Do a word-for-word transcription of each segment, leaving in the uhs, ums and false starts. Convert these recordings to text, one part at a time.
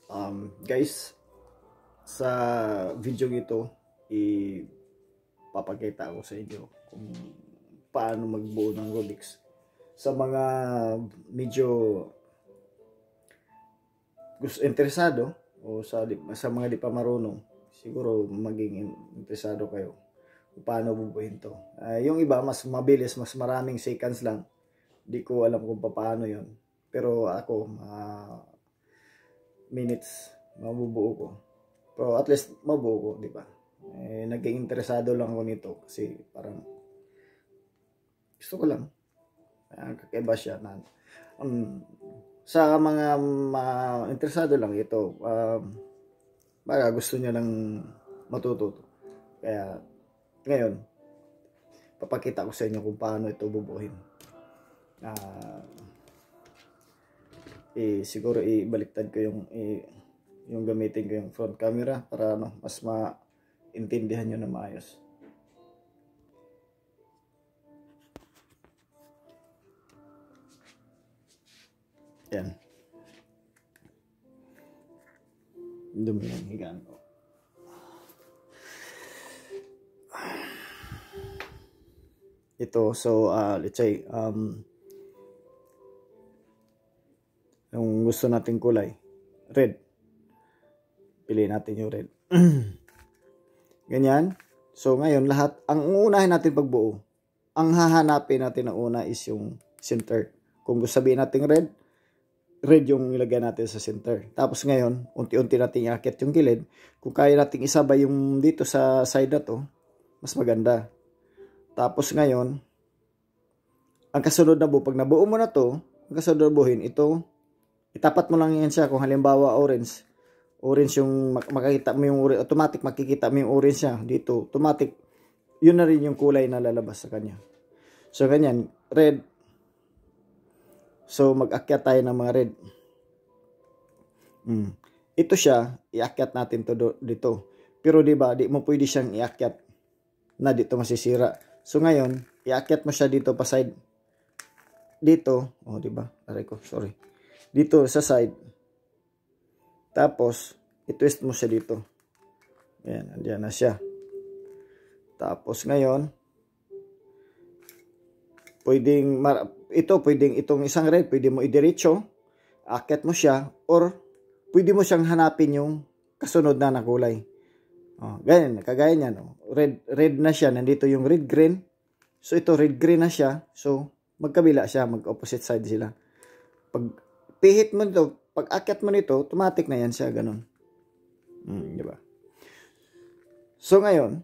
Um, guys, sa video ito, ipapakita ko sa inyo kung paano magbuo ng rubics. Sa mga medyo gusto interesado o sa sa mga di pa marunong, siguro maging interesado kayo kung paano bubuhin to. Uh, yung iba mas mabilis, mas maraming seconds lang. Di ko alam kung paano yon. Pero ako, uh, minutes mabubuo ko. Pero at least mabuo ko, di ba? Eh, naging interesado lang ako nito kasi parang gusto ko lang. Uh, kakaiba siya na um, sa mga uh, interesado lang ito, um, baka gusto niya lang matututo. Kaya ngayon papakita ko sa inyo kung paano ito bubuhin. Uh, eh, siguro ibaliktad ko yung eh, yung gamitin ko yung front camera para ano, mas maintindihan nyo na maayos. Yan. Dumi yung higaan ko. Ito, so uh, let's say um, yung gusto nating kulay red, piliin natin yung red. Ganyan. So ngayon lahat, ang uunahin natin pagbuo, ang hahanapin natin na una is yung center. Kung gusto sabihin natin red, red yung ilagay natin sa center. Tapos ngayon unti-unti natin iakit yung gilid. Kung kaya nating isabay yung dito sa side na to, mas maganda. Tapos ngayon, ang kasunod na buo, pag nabuo mo na to, ang kasunod na buuhin, ito, itapat mo lang yan siya. Kung halimbawa orange, orange yung makikita mo yung orange, automatic makikita mo yung orange siya dito, automatic, yun na rin yung kulay na lalabas sa kanya. So, ganyan, red. So, mag-akyat tayo ng mga red. Hmm. Ito siya, iakyat natin to do, dito. Pero diba, di mo pwede siyang iakyat na dito masisira. So ngayon, iakyat mo siya dito pa side. Dito, oh di ba? Aray ko, sorry. Dito sa side. Tapos, i-twist mo siya dito. Ayan, andiyan na siya. Tapos ngayon, pwedeng ito, pwedeng itong isang red, pwede mo idiretso, akyat mo siya, or pwede mo siyang hanapin yung kasunod na na kulay. Oh, ganyan, kagaya niyan, oh. Red red na siya, nandito yung red green. So ito red green na siya. So magkabila siya, mag-opposite side sila. Pag pihit mo nito, pag akyat mo nito, automatic na yan siya, ganun. Hmm, di ba? So ngayon,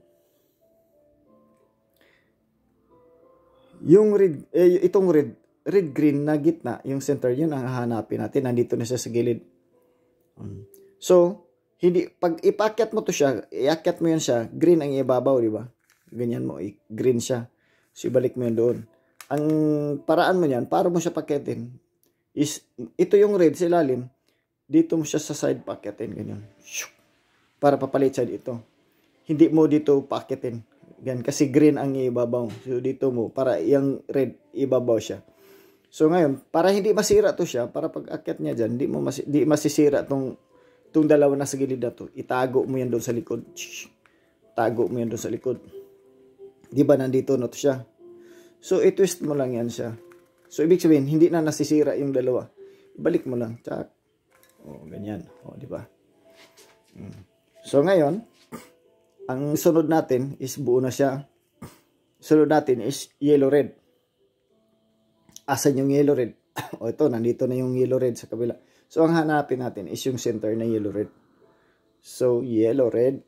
yung red eh, itong red red green na gitna, yung center, yun ang hahanapin natin. Nandito na siya sa gilid. Hmm. So hindi, pag ipakyat mo to siya, iakyat mo yan siya, green ang ibabaw, di ba? Ganyan mo, green siya. So, ibalik mo yan doon. Ang paraan mo yan, para mo siya pakyatin, is, ito yung red sa ilalim, dito mo siya sa side pakyatin, ganyan. Para papalit siya dito. Hindi mo dito pakyatin. Ganyan, kasi green ang ibabaw. So, dito mo, para yung red, ibabaw siya. So, ngayon, para hindi masira to siya, para pag akyat niya dyan, hindi mo mas, di masisira tong itong dalawa na sa gilid na to, itago mo yan doon sa likod. Tago mo yan doon sa likod. Di ba nandito na to siya? So, i-twist mo lang yan siya. So, ibig sabihin, hindi na nasisira yung dalawa. Ibalik mo lang. Tsak. O, ganyan. O, di ba? So, ngayon, ang sunod natin is buo na siya. Sunod natin is yellow-red. Asan yung yellow-red? O, ito, nandito na yung yellow-red sa kabila. So, ang hanapin natin is yung center na yellow-red. So, yellow-red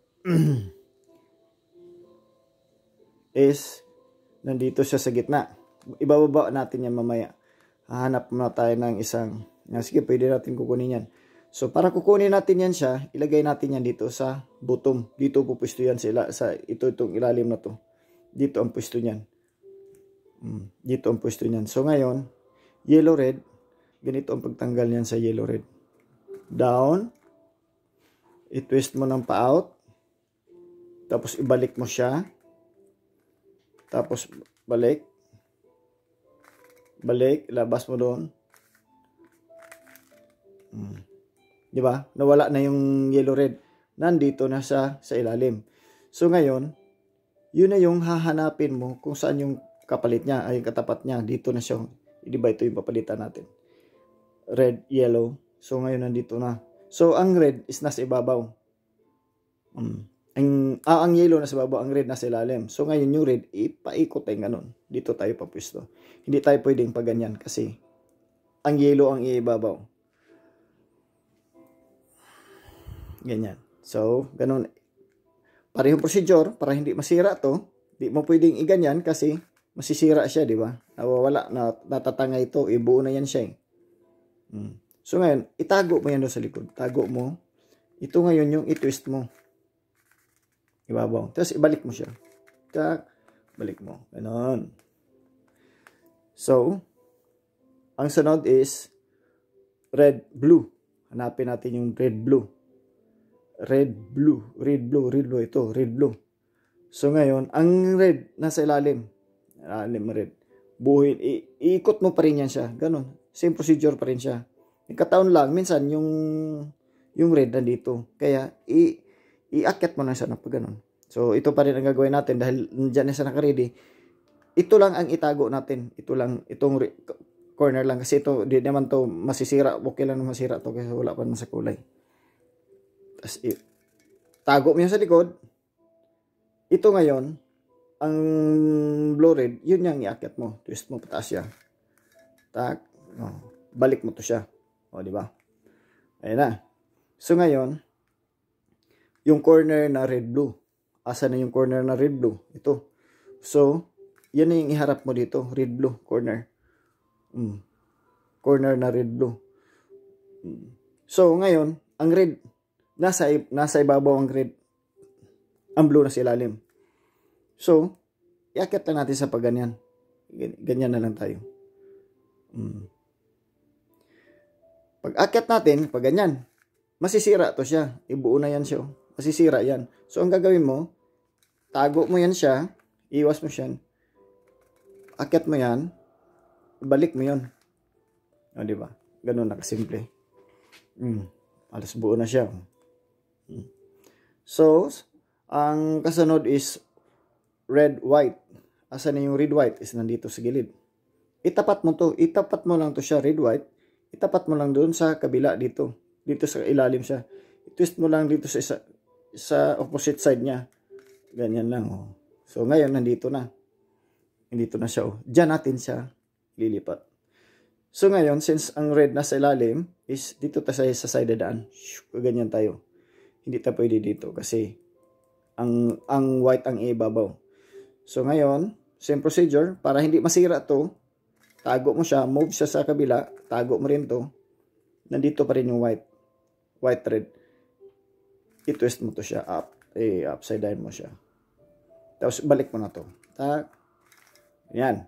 is nandito siya sa gitna. Ibababa natin yan mamaya. Hahanap na tayo ng isang, sige, pwede natin kukunin yan. So, para kukunin natin yan siya, ilagay natin yan dito sa bottom. Dito po pwesto yan sa, ila, sa ito, itong ilalim na to. Dito ang pwesto niyan. Dito ang pwesto niyan. So, ngayon, yellow-red, ganito ang pagtanggal niyan sa yellow red. Down. I-twist mo ng pa-out. Tapos ibalik mo siya. Tapos balik. Balik. Labas mo doon. Hmm. Di ba? Nawala na yung yellow red. Nandito na sa sa ilalim. So ngayon, yun na yung hahanapin mo kung saan yung kapalit niya, ay yung katapat niya. Dito na siya. Di ba ito yung papalitan natin? Red, yellow. So ngayon nandito na. So ang red is nasa ibabaw. Um, ang, ah, ang yellow nasa ibabaw, ang red nasa ilalim. So ngayon yung red, ipaikot tayo ganun. Dito tayo papwisto. Hindi tayo pwedeng paganyan kasi ang yellow ang ibabaw. Ganyan. So, ganun. Parehong procedure para hindi masira to. Di mo pwedeng iganyan kasi masisira siya, di ba? Nawawala, natatanga ito, ibuo na yan siya eh. Hmm. So ngayon, itago mo yan doon sa likod. Tago mo. Ito ngayon yung i-twist mo. Ibabaw. Tapos ibalik mo siya. Tak, balik mo. Ganon. So, ang sunod is red, blue. Hanapin natin yung red, blue. Red, blue. Red, blue. Red, blue. Ito, red, blue. So ngayon, ang red nasa ilalim. Ilalim red. Buhin. Iikot mo pa rin yan siya. Ganon. Same procedure pa rin siya. Nagkataon lang, minsan yung yung red nandito. Kaya, i, iakyat mo na siya na pag ganun. So, ito pa rin ang gagawin natin dahil dyan na siya nakaready. Ito lang ang itago natin. Ito lang, itong corner lang. Kasi ito, di naman to masisira. Okay lang na masira to kasi wala pa naman sa kulay. Tapos, tago mo yan sa likod. Ito ngayon, ang blue red, yun yung iakyat mo. Twist mo, pataas siya. Tak. Oh, balik mo to siya. O, di ba? Ayan na. So, ngayon, yung corner na red-blue. Asa na yung corner na red-blue? Ito. So, yan na yung iharap mo dito. Red-blue corner. Mm. Corner na red-blue. Mm. So, ngayon, ang red, nasa, nasa ibabaw ang red. Ang blue na sa ilalim. So, iakyat lang natin sa pagganyan. Ganyan na lang tayo. Mm. Pag akyat natin, pag ganyan, masisira to siya. Ibuo na yan siya. Masisira yan. So, ang gagawin mo, tago mo yan siya, iwas mo siya, akyat mo yan, balik mo yan. O, diba? Ganun na kasimple. Hmm. Alas buo na siya. Hmm. So, ang kasunod is red, white. Asa na yung red, white? Is nandito sa gilid. Itapat mo to. Itapat mo lang to siya, red, white. Itapat mo lang doon sa kabila dito. Dito sa ilalim siya. I-twist mo lang dito sa isa, sa opposite side niya. Ganyan lang. Oh. So, ngayon, nandito na. Nandito na siya. Oh. Diyan natin siya lilipat. So, ngayon, since ang red nasa ilalim, is dito tayo sa side daan. Ganyan tayo. Hindi tayo pwede dito kasi ang, ang white ang ibabaw. So, ngayon, same procedure. Para hindi masira to, tago mo siya, move siya sa kabila, tago mo rin to, nandito pa rin yung white, white thread. I-twist mo to siya up, eh, upside down mo siya. Tapos, balik mo na to. Tak. Yan.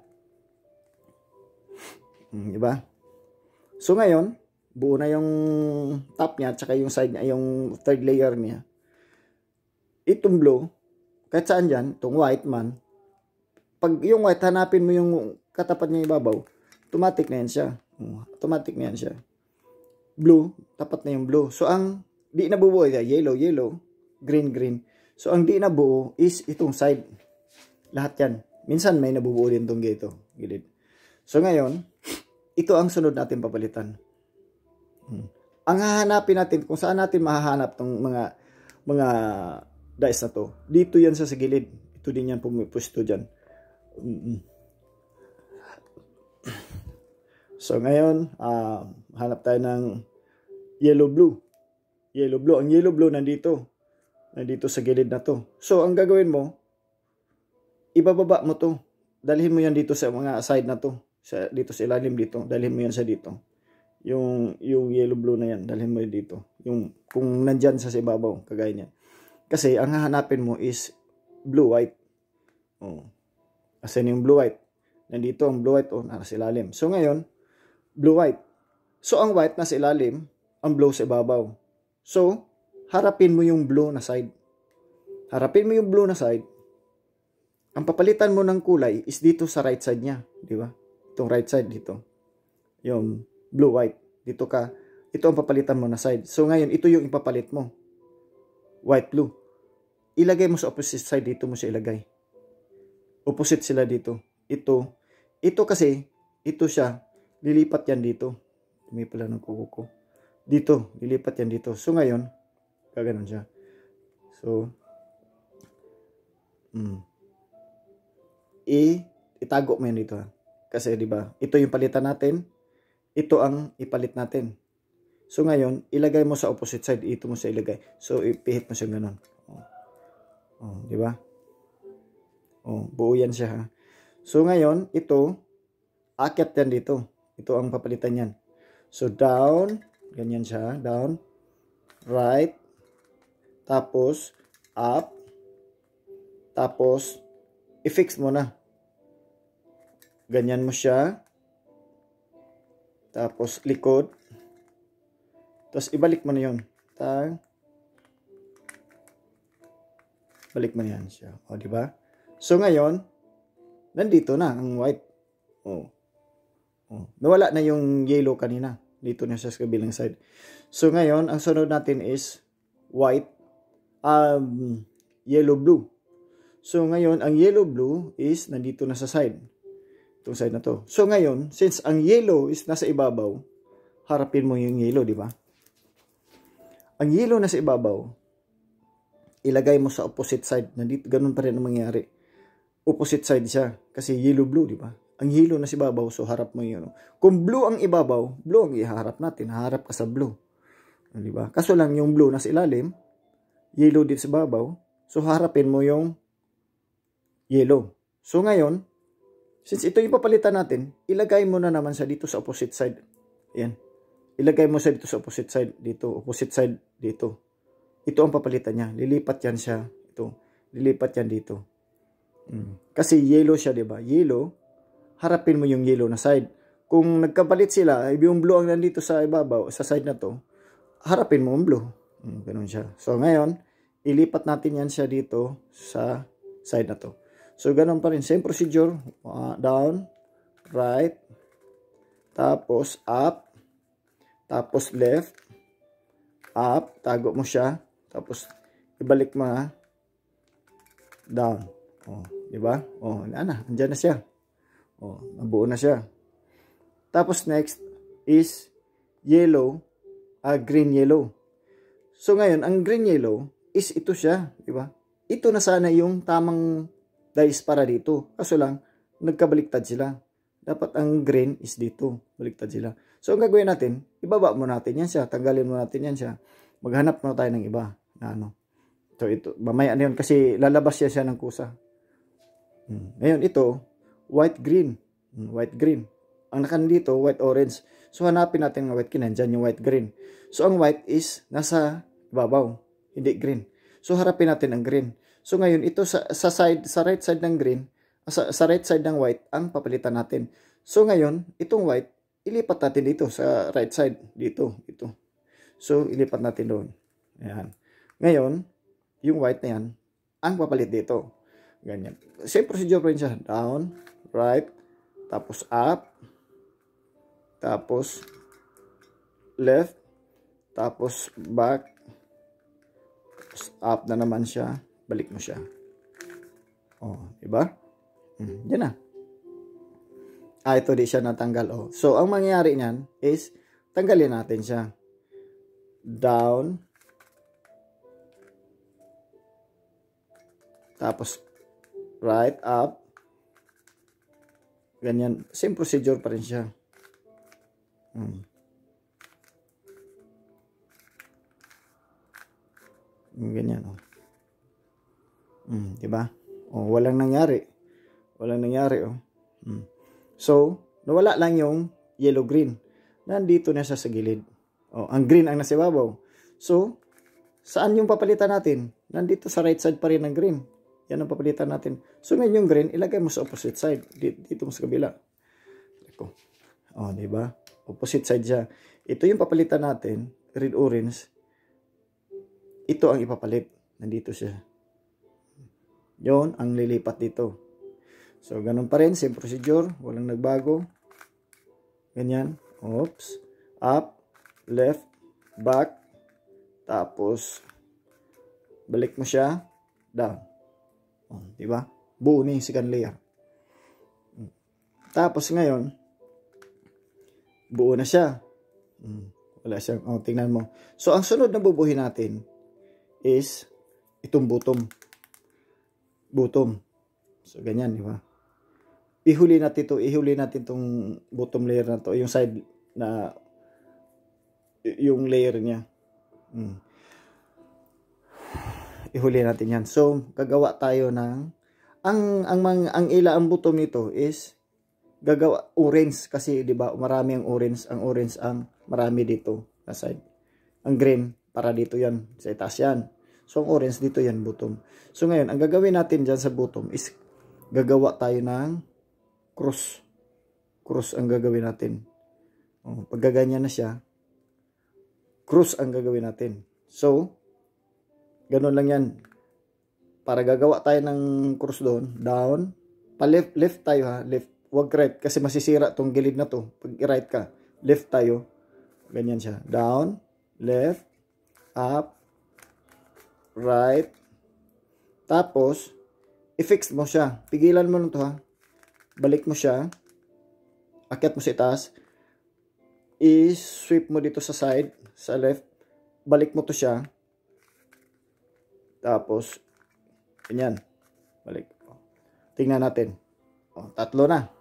Hmm, diba? So, ngayon, buo na yung top niya, tsaka yung side niya, yung third layer niya. Itong blue, kahit saan dyan, itong white man, pag yung white, hanapin mo yung katapat niya ibabaw, automatic na yan siya. Automatic na yan siya. Blue, tapat na yung blue. So, ang di nabubuo, yellow, yellow, green, green. So, ang di nabuo is itong side. Lahat yan. Minsan, may nabubuo din itong gito. Gilid. So, ngayon, ito ang sunod natin papalitan. Hmm. Ang hahanapin natin, kung saan natin mahahanap itong mga mga dice na to, dito yan sa gilid. Ito din yan pumipusto dyan. Mm-mm. So, ngayon, uh, hanap tayo ng yellow-blue. Yellow-blue. Ang yellow-blue nandito. Nandito sa gilid na to. So, ang gagawin mo, ibababa mo to. Dalhin mo yan dito sa mga side na to. Sa, dito sa ilalim dito. Dalhin mo yan sa dito. Yung, yung yellow-blue na yan. Dalhin mo yan dito. Yung, kung nandyan sa ibabaw, kagaya niyan. Kasi, ang hahanapin mo is blue-white. Oh. Asan yung blue-white? Nandito ang blue-white. Oh, nasa ilalim. So, ngayon, blue-white. So, ang white nasa ilalim, ang blue sa ibabaw. So, harapin mo yung blue na side. Harapin mo yung blue na side. Ang papalitan mo ng kulay is dito sa right side niya. Di ba? Itong right side dito. Yung blue-white. Dito ka ito ang papalitan mo na side. So ngayon, ito yung ipapalit mo. White, blue. Ilagay mo sa opposite side, dito mo siya ilagay. Opposite sila dito. Ito, ito kasi, ito siya, lilipat yan dito. May pala ng kuko ko. Dito, lilipat yan dito. So ngayon, kaganon siya. So, mm, i, itago mo yan dito ha. Kasi di ba, ito yung palitan natin, ito ang ipalit natin. So ngayon, ilagay mo sa opposite side, ito mo sa ilagay. So ipihit mo siya ganun. Oh, oh di ba? Oh, buo yan siya ha. So ngayon, ito akyat yan dito. Ito ang papalitan yan. So down, ganyan siya, down, right, tapos up, tapos i-fix mo na. Ganyan mo siya. Tapos likod. Tapos ibalik mo na yun. Tag. Balik mo na yan siya. O, di ba? So, ngayon, nandito na ang white. O. O. Nawala na yung yellow kanina. Dito na siya sa kabilang side. So, ngayon, ang sunod natin is white, um, yellow, blue. So, ngayon, ang yellow, blue is nandito na sa side. Itong side na to. So, ngayon, since ang yellow is nasa ibabaw, harapin mo yung yellow, di ba? Ang yellow na sa ibabaw, ilagay mo sa opposite side. Nandito, ganun pa rin ang mangyari. Opposite side siya. Kasi yellow-blue, di ba? Ang yellow na sa ibabaw, so harap mo yun. Kung blue ang ibabaw, blue ang iharap natin. Harap ka sa blue. Di ba? Kaso lang, yung blue nasa ilalim, yellow din sa ibabaw, so harapin mo yung yellow. So ngayon, since ito yung papalitan natin, ilagay mo na naman siya dito sa opposite side. Ayan. Ilagay mo siya dito sa opposite side. Dito. Opposite side. Dito. Ito ang papalitan niya. Lilipat yan siya. Ito. Lilipat yan dito. Hmm. Kasi yellow siya, diba? Yellow. Harapin mo yung yellow na side. Kung nagkapalit sila, yung blue ang nandito sa ibabaw, sa side na to, harapin mo yung blue. Hmm, ganun siya. So, ngayon, ilipat natin yan siya dito sa side na to. So, ganun pa rin. Same procedure. Uh, down, right, tapos up, tapos left, up, tago mo siya, tapos ibalik mo na, down. Oh, di ba? Oh, ana, andyan na siya. Oh, nabuo na siya. Tapos next is yellow, uh, green yellow. So ngayon, ang green yellow is ito siya, di ba? Ito na sana yung tamang dice para dito. Kaso lang, nagkabaliktad sila. Dapat ang green is dito. Baliktad sila. So, ang gagawin natin, ibaba mo natin yan siya. Tanggalin mo natin yan siya. Maghanap mo tayo ng iba. Na ano. So, ito. Mamaya na yun kasi lalabas siya siya ng kusa. Hmm. Ngayon, ito, white-green. Hmm. White-green. Ang nakandito, white-orange. So, hanapin natin ng white-green. Nandyan yung white-green. So, ang white is nasa ibabaw. Hindi green. So, harapin natin ang green. So, ngayon, ito sa, sa side, sa right side ng green, sa, sa right side ng white, ang papalitan natin. So, ngayon, itong white, ilipat natin dito sa right side. Dito, dito. So, ilipat natin doon. Ayan. Ngayon, yung white na yan, ang papalit dito. Ganyan. Same procedure pa rin siya. Down, right, tapos up, tapos left, tapos back, tapos up na naman siya. Balik mo siya. Oh, diba? Hmm, yan na. Ah, ito di siya natanggal. Oh. So, ang mangyayari niyan is, tanggalin natin siya. Down. Tapos, right, up. Ganyan. Same procedure pa rin siya. Hmm. Ganyan, oh. Hmm, diba? Oh, walang nangyari. Walang nangyari, oh. Hmm. So, nawala lang yung yellow-green. Nandito na siya sa gilid. Oh, ang green ang nasa ibabaw. So, saan yung papalitan natin? Nandito sa right side pa rin ng green. Yan ang papalitan natin. So, ngayon yung green, ilagay mo sa opposite side. Dito, dito mo sa kabila. Oh, diba? Opposite side siya. Ito yung papalitan natin. Red-orange. Ito ang ipapalit. Nandito siya. Yon ang lilipat dito. So, ganun pa rin. Same procedure. Walang nagbago. Ganyan. Oops. Up. left, back, tapos balik mo siya, down. Oh, di ba? Buo na yung second layer. Tapos ngayon, buo na siya. Wala siyang, oh, tingnan mo. So, ang sunod na bubuhin natin is itong bottom. Bottom. So, ganyan, di ba? Ihuli natin ito, ihuli natin itong bottom layer na to, yung side na, yung layer niya. Hmm. Ihuli natin yan. So, gagawa tayo ng, ang, ang, ang, ang ila, ang bottom nito is, gagawa, orange, kasi, di ba, marami ang orange, ang orange ang marami dito, sa side. Ang green, para dito yan, sa itaas yan. So, ang orange, dito yan, bottom. So, ngayon, ang gagawin natin dyan sa bottom is, gagawa tayo ng cross. Cross ang gagawin natin. O, pag gaganyan na siya, cross ang gagawin natin. So, ganun lang yan. Para gagawa tayo ng cross doon, down, pa left, left tayo ha, left, wag right, kasi masisira tong gilid na to. Pag right ka, left tayo, ganyan siya. Down, left, up, right, tapos, i-fix mo siya. Pigilan mo nito ha. Balik mo siya, akyat mo sa itaas, i-sweep mo dito sa side, sa left, balik mo to siya, tapos, ganyan. Balik. Tingnan natin. O, tatlo na.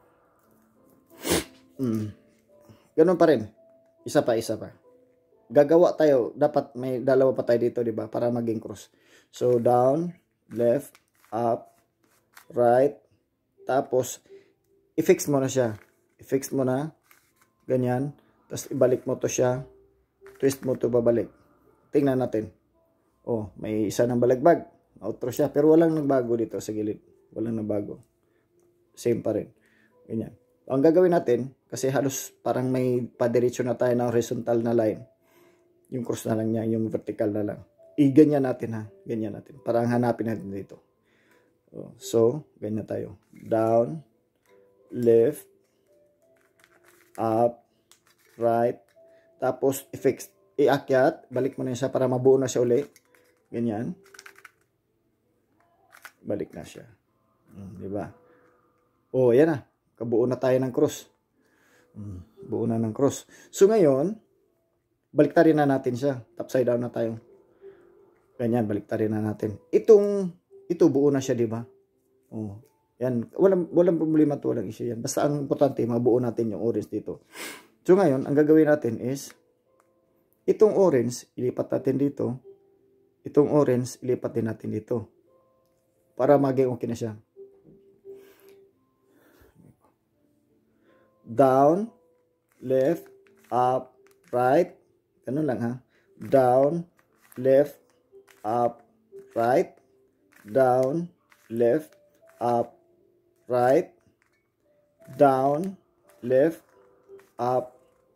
Hmm. Ganun pa rin. Isa pa, isa pa. Gagawa tayo. Dapat may dalawa pa tayo dito, di ba? Para maging cross. So, down, left, up, right. Tapos, i-fix mo na siya. I-fix mo na. Ganyan. Tapos, ibalik mo to siya. Twist mo to babalik. Tingnan natin. Oh, may isa ng balagbag. Outro siya. Pero walang nagbago dito sa gilid. Walang nagbago. Same pa rin. Ganyan. Ang gagawin natin, kasi halos parang may padiretso na tayo na horizontal na line. Yung cross na lang niya, yung vertical na lang. I-ganyan natin ha. Ganyan natin. Parang hanapin natin dito. So, ganyan tayo. Down, left, up, right. Tapos, i-fix. I-akyat. Balik mo na siya para mabuo na siya uli. Ganyan. Balik na siya. Hmm, di ba? Oh, yan na. Kabuo na tayo ng cross. Hmm, buo na ng cross. So, ngayon, baliktarin na natin siya. Upside down na tayo. Ganyan, baliktarin na natin. Itong, ito buo na siya, di ba? Oh, yan. Walang, walang problema to, walang issue yan. Basta ang importante, mabuo natin yung orange dito. So, ngayon, ang gagawin natin is, itong orange, ilipat natin dito. Itong orange, ilipat din natin dito. Para maging okay na siya. Down, left, up, right. Ganun lang ha. Down, left, up, right. Down, left, up, right. Down, left, up,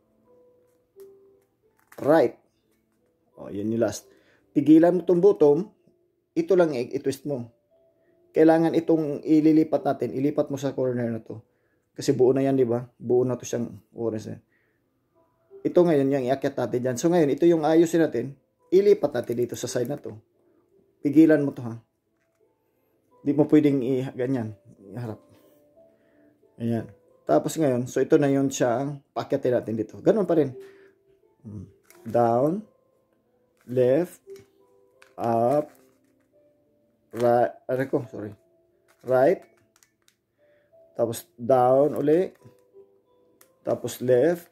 right. O, yun yung last. Pigilan mo itong bottom. Ito lang i-twist mo. Kailangan itong ililipat natin. Ilipat mo sa corner na to. Kasi buo na yan, di ba? Buo na to siyang orange. Ito ngayon, yung iakyat natin dyan. So ngayon, ito yung ayusin natin. Ilipat natin dito sa side na to. Pigilan mo to ha. Di mo pwedeng i-ganyan. Iharap. Ayan. Tapos ngayon, so ito na yun siya. Paakyatin natin dito. Ganun pa rin. Down. Left. Up. Right. Ano ko? Sorry. Right. Tapos down uli. Tapos left.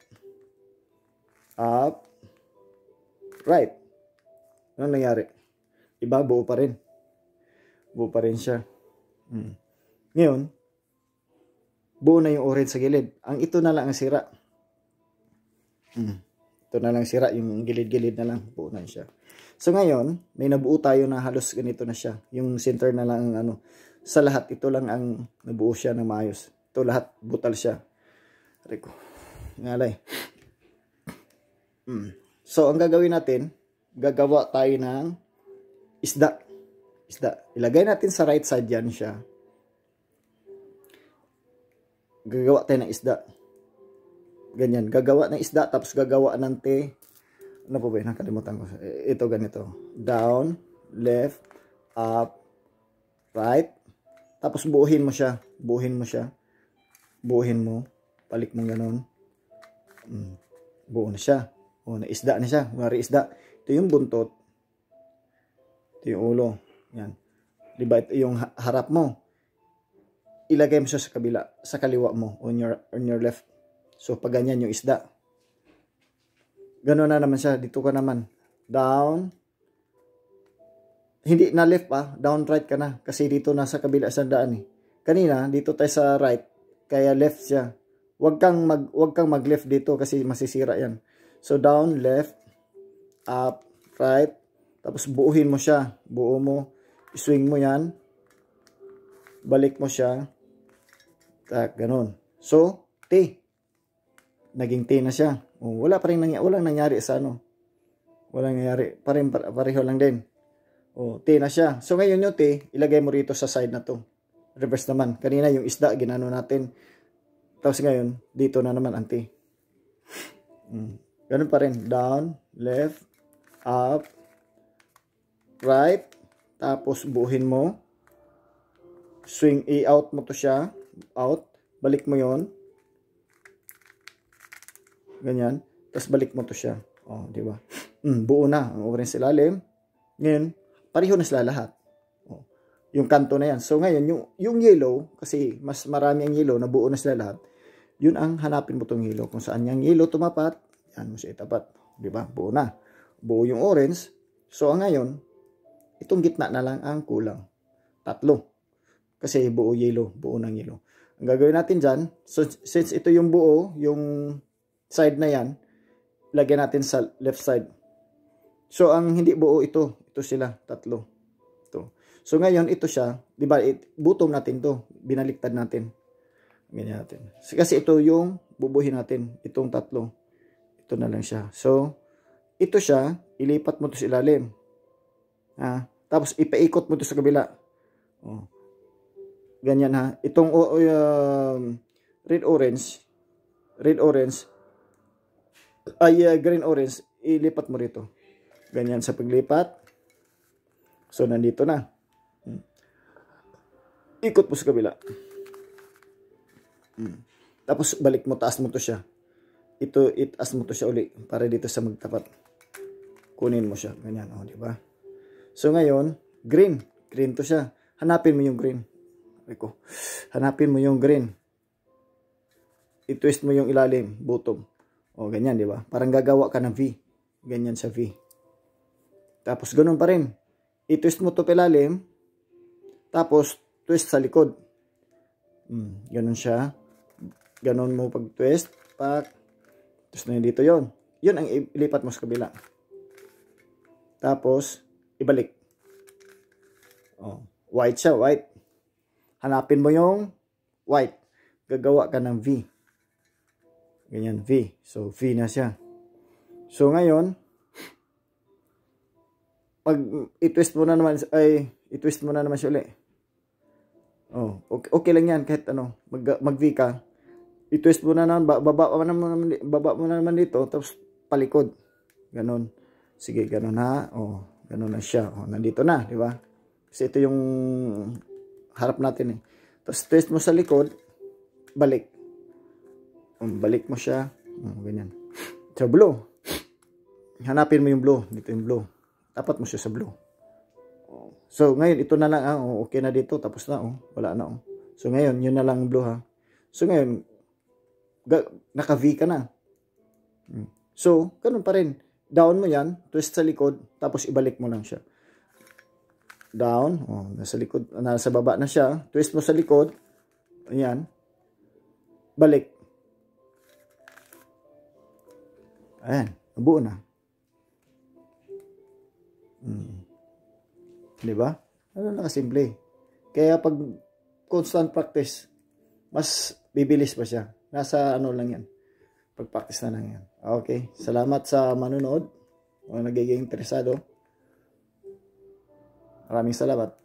Up. Right. Ano nangyari? Iba, buo pa rin. Buo pa rin siya. Hmm. Ngayon, buo na yung orange sa gilid. Ang ito na lang ang sira. Hmm. Ito na lang sira. Yung gilid-gilid na lang. Buo na siya. So ngayon, may nabuo tayo na halos ganito na siya. Yung center na lang ano. Sa lahat, ito lang ang nabuo siya ng maayos. Ito lahat, butal siya. Rico. Ngalay. Hmm. So, ang gagawin natin, gagawa tayo ng isda. Isda. Ilagay natin sa right side yan siya. Gagawa tayo ng isda. Ganyan. Gagawa ng isda, tapos gagawa ng te. na po ba, nakalimutan ko. Ito ganito. Down, left, up, right. Tapos buuhin mo siya. Buuhin mo siya. Buuhin mo. Balik mo ganun. Hmm. Buo na siya. O, naisda na siya. Mari isda. Ito yung buntot. Ito yung ulo. Yan. Diba ito yung harap mo. Ilagay mo siya sa kabila. Sa kaliwa mo. On your, on your left. So, pag ganyan yung isda. Gano'n na naman siya. Dito ka naman. Down. Hindi na left pa. Down right ka na. Kasi dito nasa kabila sa daan eh. Kanina, dito tayo sa right. Kaya left siya. Huwag kang mag, huwag kang mag-left dito kasi masisira yan. So, down, left, up, right. Tapos, buuhin mo siya. Buo mo. Swing mo yan. Balik mo siya. Tak, ganun. So, T. Naging T na siya. Oh, wala pa rin nangyari, walang nangyari sa ano. Walang nangyari. Pareho, pareho lang din. Oh, T na siya. So, ngayon yung T, ilagay mo rito sa side na to. Reverse naman. Kanina yung isda, ginano natin. Tapos ngayon, dito na naman ang T. Hmm. Ganun pa rin. Down, left, up, right. Tapos, buuhin mo. Swing, i-out mo to siya. Out. Balik mo yon. Ganyan. Tapos, balik mo to siya. Oh, di ba? Hmm, buo na. Ang orange ilalim. Ngayon, pareho na sila lahat. Oh, yung kanto na yan. So, ngayon, yung, yung yellow, kasi mas marami ang yellow, na buo na sila lahat, yun ang hanapin mo tong yellow. Kung saan yung yellow tumapat, yan mo siya itapat. Di ba? Buo na. Buo yung orange. So, ang ngayon, itong gitna na lang ang kulang. Tatlo. Kasi buo yellow. Buo ng yellow. Ang gagawin natin dyan, so, since ito yung buo, yung side na yan, lagyan natin sa left side. So, ang hindi buo ito. Ito sila. Tatlo. Ito. So, ngayon, ito siya. Di ba? Butong natin to. Binaliktad natin. Ganyan natin. Kasi ito yung bubuhin natin. Itong tatlo. Ito na lang siya. So, ito siya. Ilipat mo to sa ilalim. Ha? Tapos, ipaikot mo to sa kabila. Oh. Ganyan ha. Itong uh, red-orange. Red-orange. Ay, uh, green-orange. Ilipat mo rito. Ganyan sa paglipat. So, nandito na. Hmm. Ikot mo sa kabila. Hmm. Tapos, balik mo, taas mo to siya. Ito, itaas mo to siya uli. Para dito sa magtapat. Kunin mo siya. Ganyan, o, oh, diba? So, ngayon, green. Green to siya. Hanapin mo yung green. Eko. Hanapin mo yung green. I-twist mo yung ilalim. Bottom. O, ganyan, diba? Parang gagawa ka ng V. Ganyan sa V. Tapos, ganun pa rin. I-twist mo to pilalim. Tapos, twist sa likod. Hmm, ganun siya. Ganun mo pag-twist. Pak. Twist na yun dito yun. Yun ang ilipat mo sa kabila. Tapos, ibalik. Oh, white siya, white. Hanapin mo yung white. Gagawa ka ng V. Ganyan, V. So, V na siya. So, ngayon, pag i-twist mo na naman, ay, i-twist mo na naman siya ulit. Oh, okay, okay lang yan, kahit ano, mag, mag-V ka. I-twist mo na naman, baba mo naman, baba mo na naman dito, tapos palikod. Ganon. Sige, ganon ha. Oh, ganon na siya. Oh, nandito na, di ba? Kasi ito yung harap natin eh. Tapos twist mo sa likod, balik. Um, balik mo siya. Oh, ganyan. So, blue. Hanapin mo yung blue. Dito yung blue. Tapat mo siya sa blue. Oh. So, ngayon, ito na lang. Ah. Oh, okay na dito. Tapos na. Oh. Wala na. Oh. So, ngayon, yun na lang blue ha. So, ngayon, naka-V ka na. So, ganun pa rin. Down mo yan. Twist sa likod. Tapos, ibalik mo lang siya. Down. Oh, nasa likod. Nasa baba na siya. Twist mo sa likod. Ayan. Balik. Ayan. Nabuo na. Hmm. Diba? Ano na kasimple. Kaya pag constant practice, mas bibilis pa siya. Nasa ano lang yan. Pag-practice na lang yan. Okay. Salamat sa manonood. O nagiging interesado. Maraming salamat.